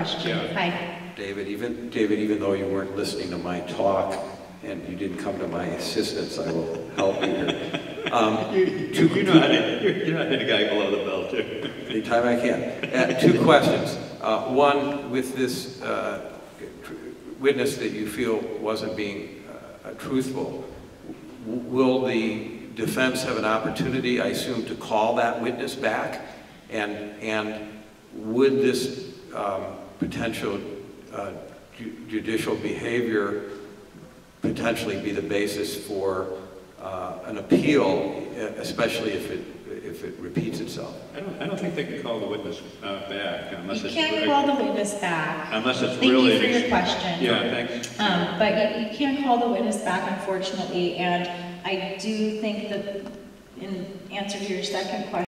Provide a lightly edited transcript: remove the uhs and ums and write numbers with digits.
question. Yeah. Hi. David, even though you weren't listening to my talk and you didn't come to my assistance, I will help you here. You know how to hit a guy below the belt, too. Anytime I can. Two questions. One, with this witness that you feel wasn't being truthful, will the defense have an opportunity, I assume, to call that witness back? And would this potential judicial behavior potentially be the basis for an appeal, especially if it repeats itself? I don't think they can call the witness back unless You it's... can't call the witness back. Unless it's Thank really... Thank you for your question. Yeah, thanks. But you can't call the witness back, unfortunately, and I do think that in answer to your second question,